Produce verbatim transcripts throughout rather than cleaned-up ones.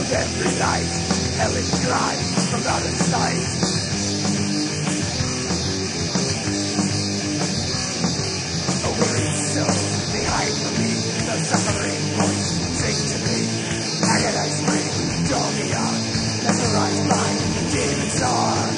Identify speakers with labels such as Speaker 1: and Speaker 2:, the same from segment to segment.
Speaker 1: of every light, hellish cries from out of sight. A wearied soul behind me, the suffering voice sing to me. Agonized spring, draw me on, mesmerized mind, demon song.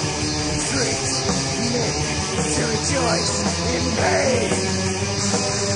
Speaker 1: Shrieks make to rejoice in pain.